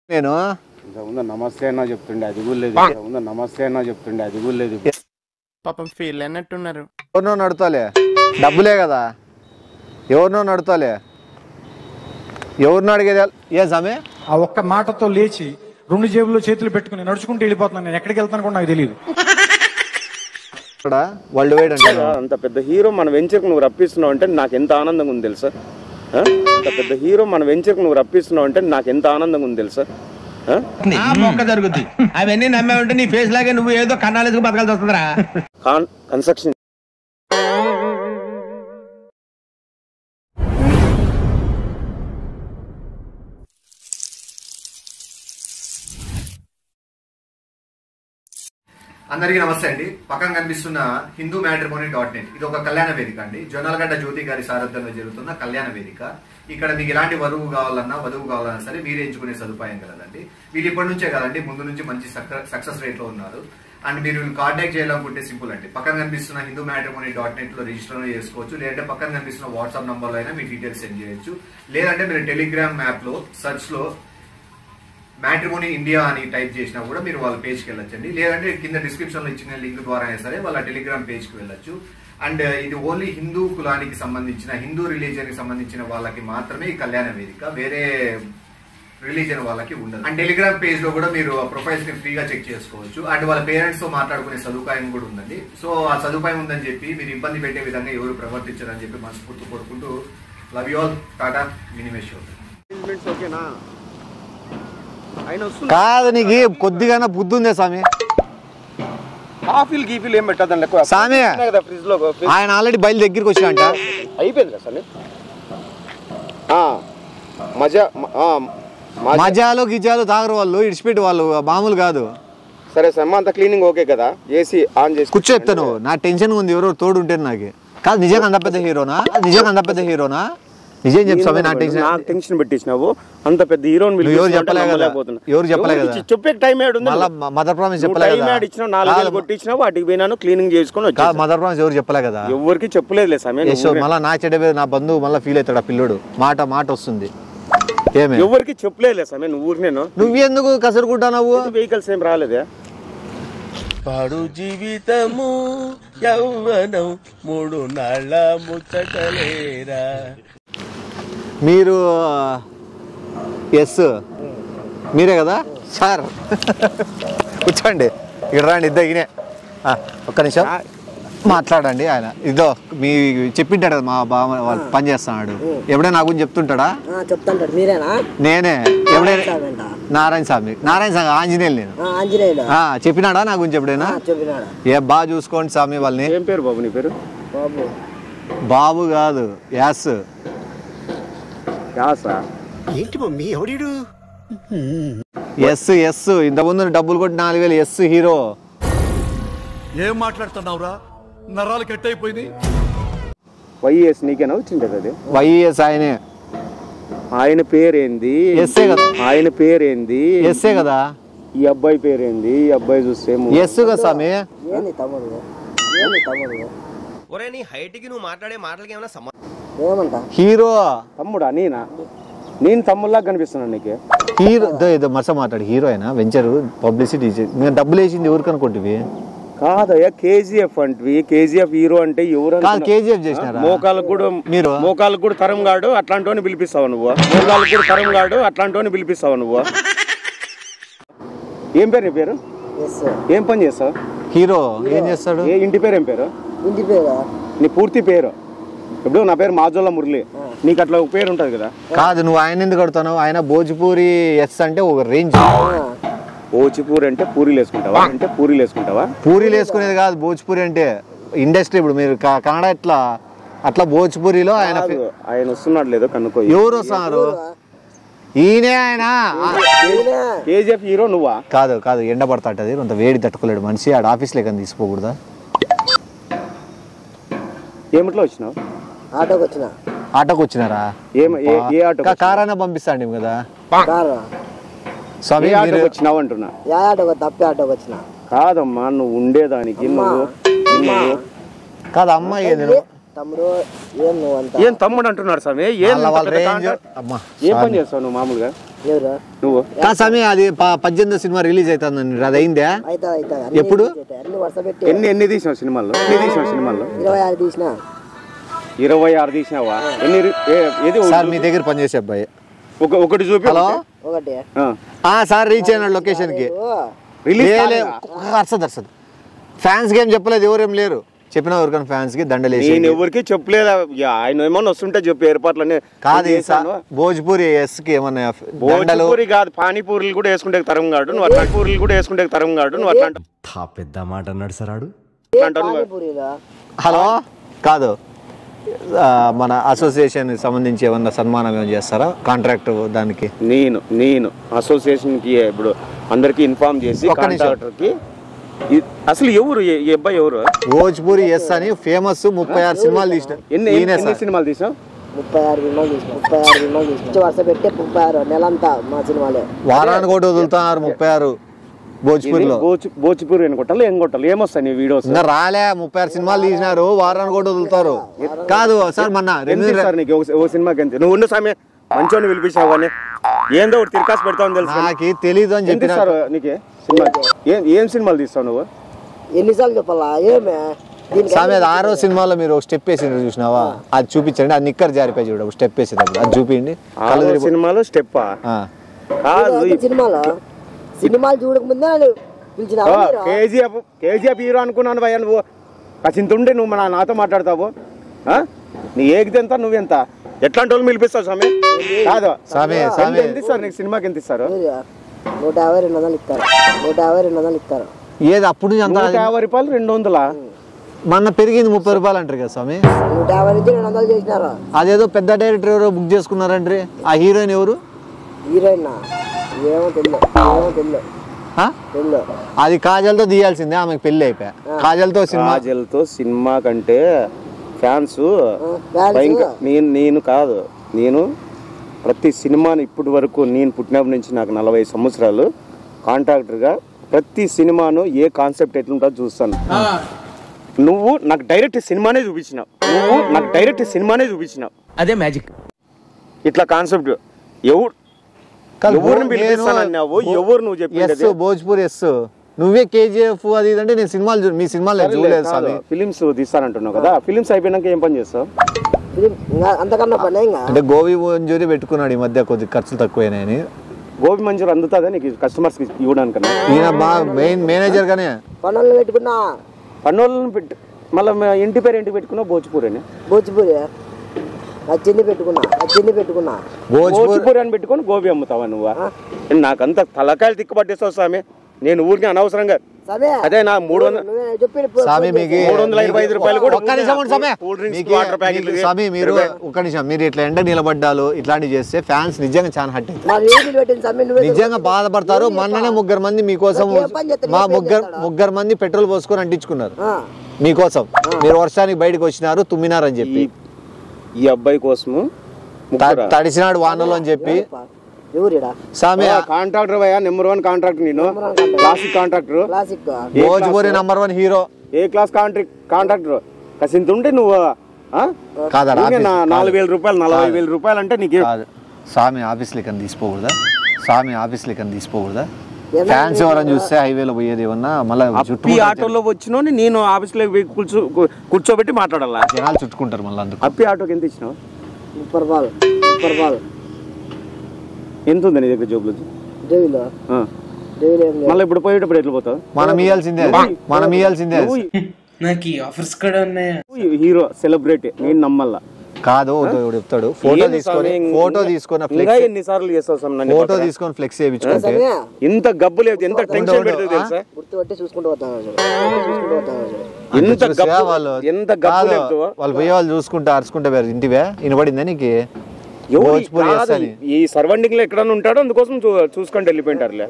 నేను నమస్తే అన్న చెప్తుండే అది కూడా లేదు. నమస్తే అన్న చెప్తుండే అది కూడా లేదు. పాపం ఫీల్ అన్నట్టున్నారు. ఎవరినో నడుతాలే, డబ్బులే కదా, ఎవరినో నడుతాలే, ఎవరినో అడిగేది ఏ సమయ. ఆ ఒక్క మాటతో లేచి 2 జేబుల్లో చేతులు పెట్టుకుని నడుచుకుంటూ వెళ్ళిపోతున్నాను. నేను ఎక్కడికి వెళ్తాను కూడా నాకు తెలియదు. వరల్డ్ వైడ్ అంటే అంత పెద్ద హీరో మన వెంచర్కి నువ్వు రప్పిస్తున్నావు అంటే నాకు ఎంత ఆనందంగా ఉంది తెలుసా. అంత పెద్ద హీరో మన వెంచర్కి నువ్వు రప్పిస్తున్నావు అంటే నాకు ఎంత ఆనందంగా ఉంది తెలుసా. మొక్క జరుగుద్ది అవన్నీ నమ్మే ఉంటే నీ ఫేస్ లాగే నువ్వు ఏదో కన్నాలేసుకు బతకాల్సి వస్తుందిరా. కన్స్ట్రక్షన్ అందరికీ నమస్తే అండి. పక్కన కనిపిస్తున్న హిందూ మ్యాట్రిమోనీ.net ఇది ఒక కళ్యాణ వేదిక అండి. జొన్నలగడ్డ జ్యోతి గారి సారథ్యంలో జరుగుతున్న కళ్యాణ వేదిక. ఇక్కడ మీకు ఎలాంటి వధువు కావాలన్నా సరే మీరే ఎంచుకునే సదుపాయం కలదండి. వీళ్ళు ఇప్పటి నుంచే కదండి, ముందు నుంచి మంచి సక్సెస్ రేట్ లో ఉన్నారు. అండ్ మీరు కాంటాక్ట్ చేయాలనుకుంటే సింపుల్ అండి, పక్కన కనిపిస్తున్న హిందూ మ్యాట్రిమోనీ.net లో రిజిస్టర్ చేసుకోవచ్చు. లేదంటే పక్కన కనిపిస్తున్న వాట్సాప్ నంబర్ లో అయినా మీ డీటెయిల్స్ సెండ్ చేయొచ్చు. లేదంటే మీరు టెలిగ్రామ్ యాప్ లో సర్చ్ లో మ్యాట్రిమోనీ ఇండియా అని టైప్ చేసినా కూడా మీరు వాళ్ళ పేజ్కి వెళ్ళొచ్చండి. లేదంటే కింద డిస్క్రిప్షన్ లో ఇచ్చిన లింక్ ద్వారా అయినా సరే వాళ్ళ టెలిగ్రామ్ పేజ్కి వెళ్ళొచ్చు. అండ్ ఇది ఓన్లీ హిందూ కులానికి సంబంధించిన, హిందూ రిలీజియన్ కి సంబంధించిన వాళ్ళకి మాత్రమే ఈ కళ్యాణ వేదిక, వేరే రిలీజియన్ వాళ్ళకి ఉండదు. అండ్ టెలిగ్రామ్ పేజ్ లో కూడా మీరు ప్రొఫైల్స్ ని ఫ్రీగా చెక్ చేసుకోవచ్చు. అండ్ వాళ్ళ పేరెంట్స్ తో మాట్లాడుకునే సదుపాయం కూడా ఉందండి. సో ఆ సదుపాయం ఉందని చెప్పి మీరు ఇబ్బంది పెట్టే విధంగా ఎవరు ప్రవర్తించారని చెప్పి మనస్ఫూర్తి కోరుకుంటూ లవ్ యూ ఆల్. టాటా మినిమేష్. ఓకేనా? కాదు, నీకు కొద్దిగా బుద్ధి ఉందే స్వామి. కాఫీలు గీఫీలు ఏం పెట్టదండి స్వామి. ఫ్రిడ్జ్ లో ఆయన ఆల్రెడీ బయలు దగ్గరికి వచ్చినంట. అయిపోయింది కదా స్వామి. మజాలు గిజాలు తాగరు వాళ్ళు, ఇడిచిపెట్టి వాళ్ళు మామూలు కాదు. సరే సమ్మ అంత క్లీనింగ్ ఓకే కదా, ఏసీ ఆన్ చేసి కూర్చో చెప్తాను. నా టెన్షన్ ఉంది, ఎవరో తోడు ఉంటే నాకు. కాదు నిజంగా అంత పెద్ద హీరోనా? నిజం చెప్తామే. నా టెన్షన్ పెట్టించినావు. అంత పెద్ద హీరోని ఎవరు చెప్పలే కదా, చెప్పే టైం మదర్ ప్రామిస్ చెప్పలే కదా, 4 కొట్టించినావు, వాటికి పోయినాను క్లీనింగ్ చేసుకుని మదర్ ప్రామిస్ ఎవరు చెప్పలే కదా, ఎవరికి చెప్పలేదు సమయం. మళ్ళీ నా చెడ్డ నా బంధువు మళ్ళీ ఫీల్ అవుతాడు ఆ పిల్లోడు. మాట వస్తుంది. ఏమే ఎవరికి చెప్పలేదు సమయం. నువ్వు ఎందుకు కసరుకుంటావు? వెహికల్స్ ఏం రాలేదే. పాడు జీవితము యవ్వనం 3 నాళ్ళ ముచ్చటలేరా. మీరు ఎస్ మీరే కదా సార్? కూర్చోండి, ఇక్కడ రండి. ఇద్దరు ఒక్క నిమిషం మాట్లాడండి. ఆయన ఇదో మీ చెప్పింటాడు కదా, మా బావ వాళ్ళు పని చేస్తున్నాడు. ఎప్పుడైనా నా గురించి చెప్తుంటాడా? చెప్తాంటాడు. మీరేనా? నేనే. ఎప్పుడైనా నారాయణ స్వామి ఆంజనేయులు నేను చెప్పినాడా నా గురించి ఎప్పుడైనా? ఏ బాగా చూసుకోండి స్వామి వాళ్ళని. ఏం పేరు బాబు నీ పేరు? బాబు కాదు, యాస్. ఏంటి మమ్మీ ఎవడు? ఎస్ ఇంతకుముందు డబ్బులు కొట్టి 4000 ఎస్ హీరో. ఏం మాట్లాడుతున్నావురా? నరాలు కట్ అయిపోయింది. వైఎస్ నీకేనా వచ్చింటది అది? వైఎస్ ఆయనే. ఆయన పేరేంది? ఎస్ఏ కదా. ఆయన పేరేంది? ఎస్ఏ కదా. ఈ అబ్బాయి పేరేంది? ఈ అబ్బాయి చూస్తే ఎస్ కదా స్వామి. ఒరే నీ హైట్ కి నువ్వు మాట్లాడే మాటలకి ఏమైనా హీరో తమ్ముడా? నేను తమ్ముళ్ళగా కనిపిస్తున్నాను నీకు. హీరో ఏదో మరస మాట్లాడు. హీరో అయినా వెంచర్ పబ్లిసిటీ డబ్బులు వేసింది ఎవరికి అనుకుంటువి? కాదయ్యా, కేజీఎఫ్ అంటే కేజీఎఫ్ హీరో అంటే ఎవరు? కేజీఎఫ్ చేసినారా? మోకాలకు కూడా తరం గాడు అట్లాంటి పిలిపిస్తావు నువ్వు. ఏం పేరు నీ పేరు? ఏం పని చేస్తావు? హీరో ఏం చేస్తాడు? ఇంటి పేరు ఏం పేరు? నీ పూర్తి పేరు? ఇప్పుడు నా పేరు మాజోళ్ళ మురళి, నీకు అట్లా ఒక పేరు ఉంటది కదా. కాదు, నువ్వు ఆయన ఎందుకు అడుగుతున్నావు? ఆయన భోజ్పూరి ఎస్ అంటే ఒక రేంజ్. భోజ్పూరి అంటే పూరీలు వేసుకుంటావా? పూరీలు వేసుకునేది కాదు భోజ్పూరి అంటే. ఇండస్ట్రీ ఇప్పుడు మీరు కన్నడ అట్లా భోజ్పూరిలో ఆయన వస్తున్నాడు లేదో కనుక్కో. ఎవరు వస్తున్నారు? ఈయనే. ఆయన కేజీఎఫ్ హీరో నువ్వా? కాదు ఎండ పడతాటది, కొంత వేడి తట్టుకోలేడు మనిషి. ఆడ ఆఫీస్ లేక తీసుకోకూడదా? ఏమిట్లో వచ్చినావు? ఆటోకి వచ్చినారా? కార్ అయినా పంపిస్తాండి కదా స్వామి. వచ్చినావు అంటున్నా. కాదమ్మా, నువ్వు ఉండేదానికి కాదు అమ్మాయి. ఏం తమ్ముడు అంటున్నాడు స్వామి? ఏం పని చేస్తావు నువ్వు మామూలుగా? నువ్వు కాదు స్వామి, అది 18 సినిమా రిలీజ్ అవుతుంది, అది అయిందా? ఎప్పుడు? ఎన్ని తీసినావు సినిమాల్లో? 26 తీసినావా? ఏది సార్ మీ దగ్గర పనిచేసే అబ్బాయి ఒకటి చూపి. హలో సార్, రీచ్ అయిన లొకేషన్ కి అర్సదు ఫ్యాన్స్ కి ఏం చెప్పలేదు, ఎవరేం లేరు. చెప్పిన ఎవరికైనా ఫ్యాన్స్ కి దండలేసి నేను ఎవరికి చెప్పలేదు. ఆయన ఏమన్నా వస్తుంటే చెప్పి ఏర్పాట్లన్నీ కాదు. భోజ్పూరి ఎస్ కి ఏమన్నా భోజ్పూరి కాదు, పానీపూరీలు కూడా వేసుకుంటే తరం కాడు నువ్వు, అట్లాంటి పూరీలు కూడా వేసుకుంటే తరం కాడు నువ్వు, అట్లాంటి పెద్ద మాట అన్నాడు సార్ ఆడు. హలో కాదు, మన అసోసియేషన్ సంబంధించి ఏమన్నా సన్మానం ఏమైనా చేస్తారా? కాంట్రాక్ట్ దానికి నేను అసోసియేషన్ కి ఇప్పుడు అందరికి ఇన్ఫార్మ్ చేసి కాంట్రాక్టర్ కి అసలు ఎవరు ఈ అబ్బాయి ఎవరు? భోజ్పూరి ఎస్ అని ఫేమస్ 36 సినిమాలు తీసిన. ఎన్ని సినిమాలు తీసావు? 36 వరుస పెట్టే 36 నెలంతా మా సినిమాలే. వారానికి ఒకటి వదులుతున్నారు 36 భోజ్పూరిలో. భోజ్పూరి అని కొట్టాలి, ఏం కొట్టాలి, ఏమొస్తాయి నీ వీడియోస్? ఇంకా రాలే, 36 సినిమాలు తీసినారు, వారానికి ఒకటి వదులుతారు. కాదు సార్, మొన్న నీకు ఓ సినిమాకి ఎంత నువ్వు ఉన్న సమయం మంచోని పిలిపించావు కానీ ఏందో ఒకటి తిరకాసు పెడతావు తెలుసు. నాకు తెలీదు అని చెప్పినారు నీకే సినిమా. ఏం సినిమాలు తీస్తావు నువ్వు? ఎన్నిసార్లు చెప్పాలా? ఏమే సామి, అది 6వ సినిమాలో మీరు ఒక స్టెప్ వేసి చూసినావా? అది చూపించండి. అది నిక్కర్ జారిపోయి చూడ స్టెప్ వేసేటప్పుడు అది చూపించండి. సినిమాలో స్టెప్ సినిమాలు చూడకముందే కేజీఎఫ్ హీరో అనుకున్నాను భయ్యా. నువ్వు కసింతుండే నువ్వు నాతో మాట్లాడతావు. నీ ఏగితే నువ్వెంత? ఎట్లాంటి వాళ్ళు పిలిపిస్తావు స్వామి? కాదు ఎంత ఇస్తారు నీకు? సినిమాకి ఎంత ఇస్తారు? 150-200 ఇస్తారు. 150-200 ఇస్తారు. ఏది అప్పుడు 150 రూపాయలు 200. మొన్న పెరిగింది 30 రూపాయలు అంటారు కదా స్వామి. 150 నుంచి 200 చేసినారు. అదేదో పెద్ద డైరెక్టర్ ఎవరో బుక్ చేసుకున్నారంటే, ఆ హీరోయిన్ ఎవరు? హీరోయిన్ ఏమో తెలియదు. అది కాజల్తో తీయాల్సిందే, ఆమెకు పెళ్లి అయిపోయా. కాజల్తో సినిమా కంటే ఫ్యాన్స్ నేను ప్రతి సినిమాని ఇప్పటి వరకు నేను పుట్టినప్పటి నుంచి నాకు 40 సంవత్సరాలు కాంట్రాక్టర్గా ప్రతి సినిమాను ఏ కాన్సెప్ట్ ఎట్లుంటుందో చూస్తాను. నువ్వు నాకు డైరెక్ట్ సినిమానే చూపించినావు. అదే మ్యాజిక్. ఇట్లా కాన్సెప్ట్ ఎవరిని పిలిపిస్తానన్నావు? ఎవరు నువ్వు చెప్పి? భోజ్పూరి ఎస్ నువ్వే కేజీఎఫ్ అది అంటే నేను సినిమాలు మీ సినిమాలు చూడలేదు స్వామి. ఫిలిమ్స్ తీస్తానంటున్నావు కదా, ఫిలిమ్స్ అయిపోయినాక ఏం పని చేస్తావు? అంతకన్నా పని అంటే గోబీ మంచూరి పెట్టుకున్నాడు ఈ మధ్య, కొద్ది ఖర్చులు తక్కువైనాయని. గోబీ మంచూరి అందుతుందా నీకు కస్టమర్స్ కి ఇవ్వడానికన్నా? ఈయన మేనేజర్ గానే పనులు పెట్టుకున్నా. పన్నులను పెట్టి మళ్ళీ ఇంటి పేరు ఏంటి పెట్టుకున్నావు? భోజ్పూరి అని. భోజ్పూరి నచ్చింది పెట్టుకున్నా. భోజ్పూరి అని పెట్టుకుని గోబీ అమ్ముతావా నువ్వు? నాకంతా తలకాయలు తిక్కుపట్టేస్తావు స్వామి. నేను ఊరికి అనవసరంగా అదే నా 325 రూపాయలు కూడా స్వామి. మీరు ఒక్క నిమిషం, మీరు ఇట్లా ఎండ నిలబడ్డాలు ఇట్లాంటివి చేస్తే ఫ్యాన్స్ నిజంగా చాలా హట్ నిజంగా బాధపడతారు. మొన్ననే 3 మంది మీకోసం, మా 3 మంది పెట్రోల్ పోసుకొని అంటించుకున్నారు మీకోసం. మీరు వర్షానికి బయటకు వచ్చినారు, తుమ్మినారు అని చెప్పి. ఈ అబ్బాయి కోసము తడిసినాడు వానలో అని చెప్పి. కాంట్రాక్టర్ భయ్యా, నెంబర్ 1 కాంట్రాక్టర్. నేను classic contractor, Bhojpuri number 1 hero, A class contractor. కసింత ఉంటే నువ్వు 4,000 రూపాయలు 40,000 రూపాయలు అంటే నీకు స్వామి ఆఫీస్ లెక్కన తీసుకోకూడదా? ఫ్యాన్స్ ఎవరని చూస్తే హైవేలో పోయేది ఏమన్నా మళ్ళీ ఆటోలో వచ్చిన నేను ఆఫీస్ లో కూర్చోబెట్టి మాట్లాడాలా? జనాలు చుట్టుకుంటారు మళ్ళీ. అందుకు అప్పి ఆటోకి ఎంత ఇచ్చినావు? 30 రూపాయలు. ఎంత ఉంది నీ దగ్గర జోబులో? మళ్ళీ ఇప్పుడు పోయేటప్పుడు ఎట్లా పోతావు? మనం ఇయ్యాల్సిందే. నాకు ఈ ఆఫర్స్ కూడా ఉన్నాయా? హీరో సెలబ్రిటీ నేను నమ్మల్లా కాదు. చెప్తాడు ఫోటో తీసుకొని ఎన్నిసార్లు చేస్తావు? ఫోటో తీసుకొని ఫ్లెక్స్ చేయించుకుంటే ఇంత గబ్బు లేదు, ఎంత టెన్షన్ పెడుతుంది తెలుసా? వాళ్ళు పోయే వాళ్ళు చూసుకుంటే అరుచుకుంటే ఇంటివే వినబడిందా నీకు? ఈ సర్వెంటింగ్ లో ఎక్కడన్నా ఉంటాడో అందుకోసం చూసుకుంటూ వెళ్ళిపోయింటారులే.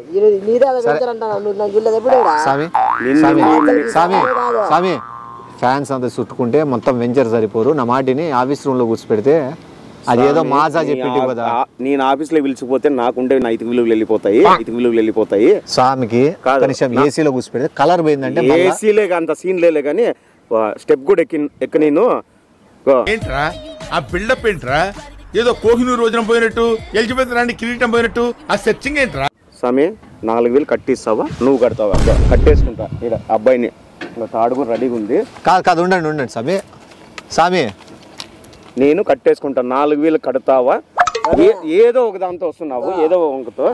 స్వామి ఫ్యాన్స్ అంతా చుట్టుకుంటే మొత్తం వెంచర్ సరిపోరు. నా మాటిని ఆఫీస్ రూమ్ లో కూర్చోపెడితే అది ఏదో మాజా చెప్పి కదా. నేను ఆఫీస్ లో పిలిచిపోతే నాకుండే నైతిక విలువలు వెళ్ళిపోతాయి. స్వామికి కనీసం ఏసీలో కూర్చోపెడితే కలర్ పోయిందంటే ఏసీలే అంత సీన్ లేలే కానీ స్టెప్ కూడా ఎక్క నేను ఏంట్రా ఆ బిల్డప్ ఏంట్రా? ఏదో కోహినూరు రోజున పోయినట్టు ఎలిజబెత్ రాణి కిరీటం పోయినట్టు ఆ సెర్చింగ్ ఏంట్రా? స్వామి 4,000 కట్టిస్తావా నువ్వు కడతావా? కట్టేసుకుంటా ఇక్కడ అబ్బాయిని ఇంకా తాడు కూడా రెడీగా ఉంది. కాదు ఉండండి స్వామి నేను కట్టేసుకుంటా. 4,000 కడతావా? ఏదో ఒక దాంతో వస్తున్నావు, ఏదో వంకతో.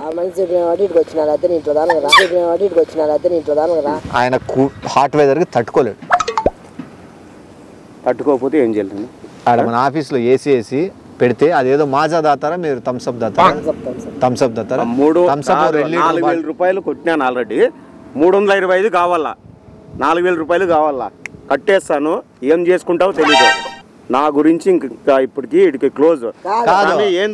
ఆయన హాట్ వెదర్కి తట్టుకోలేడు. తట్టుకోకపోతే ఏం చేయాలి? ఆడ మన ఆఫీస్లో ఏసీ పెడితే అదేదో మాజా దాతారా మీరు థమ్స్అప్ దాతారా? థమ్స్అప్ దాతారా? 4,000 రూపాయలు కొట్టినాను ఆల్రెడీ. 325 కావాలా, 4,000 రూపాయలు కావాలా? కట్టేస్తాను. ఏం చేసుకుంటావో తెలీదు. నా గురించి ఇంకా ఇప్పటికి ఇటుకి క్లోజ్. ఏందో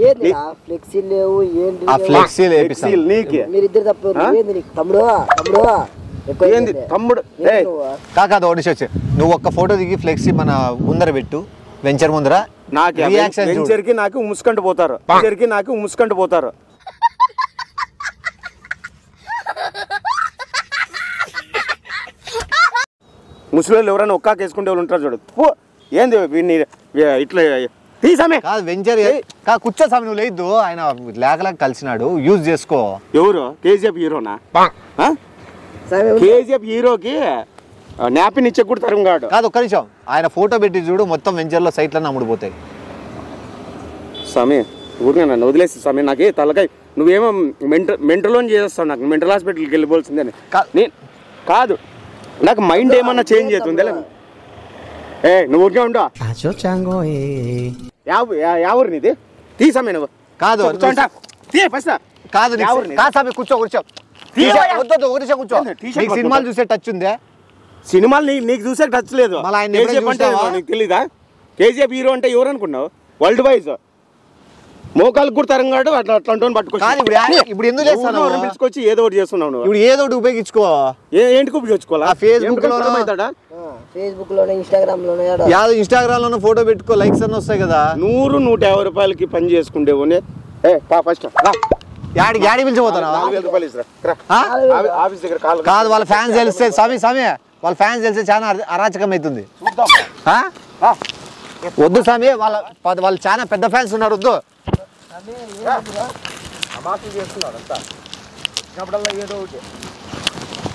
తమ్ముడు కాదు వచ్చి నువ్వు ఒక్క ఫోటో దిగి ఫ్లెక్సీ మన ముందర పెట్టు, వెంచర్ ముందర. వెంచర్కి నాకు ముసుకంటు పోతారు. ముసలి ఎవరైనా ఒక్కా వేసుకుంటే వాళ్ళు ఉంటారు చూడు. ఏంది వీడిని ఇట్లా తీసామే కాదు వెంచర్ కూర్చో స్వామి. నువ్వు లేదు, ఆయన లేకలేక కలిసినాడు, యూజ్ చేసుకో. ఎవరు? కేజీఎఫ్ హీరోనా? కేజీఎఫ్ హీరోకి న్యాపిన్ ఇచ్చే కూడా తరం కాదు. ఒక్క నిమిషం, ఆయన ఫోటో పెట్టి చూడు, మొత్తం వెంచర్లో సైట్లన్నీ అమ్ముడుపోతాయి. స్వామి ఊరికే నన్ను వదిలేసి స్వామి. నాకే తలకాయ. నువ్వేమో మెంటలోని చేసేస్తావు. నాకు మెంటల్ హాస్పిటల్కి వెళ్ళిపోవాల్సిందే. కాదు, నాకు మైండ్ ఏమన్నా చేంజ్ అవుతుంది. నువ్వు ఊరికే ఉండవు. ఎవరు నీది? తీసామే నువ్వు. కాదు కూర్చో కూర్చో సినిమాలు చూసే టచ్ ఉందే? సినిమాలు నీకు చూసే టచ్ లేదు. నీకు తెలీదా? కేజీఎఫ్ హీరో అంటే ఎవరు అనుకున్నావు? వరల్డ్ వైజ్ మోకాలకు కూడా తరంగాడు అట్లా పట్టుకోవచ్చు. ఇప్పుడు ఎందుకు చేస్తాను? పిలుచుకొచ్చి ఏదో ఒకటి చేస్తున్నావు. ఇప్పుడు ఏదో ఒకటి ఉపయోగించుకో. ఏంటికి ఉపయోగించుకోవాలా? ఫేస్బుక్ లోనే ఇన్స్టాగ్రామ్ లోనే ఫోటో పెట్టుకో, లైక్స్ అన్నీ వస్తాయి కదా. 100-150 రూపాయలకి పని చేసుకుంటే ఫస్ట్ యాడి పిలిచిపోతాను. కాదు వాళ్ళ ఫ్యాన్స్ తెలిస్తే స్వామి వాళ్ళ ఫ్యాన్స్ తెలిస్తే చాలా అరాచకం అవుతుంది. వద్దు స్వామి, వాళ్ళు చాలా పెద్ద ఫ్యాన్స్ ఉన్నారు. వద్దు. చేస్తున్నాడు అంతా ఏదో ఒకటి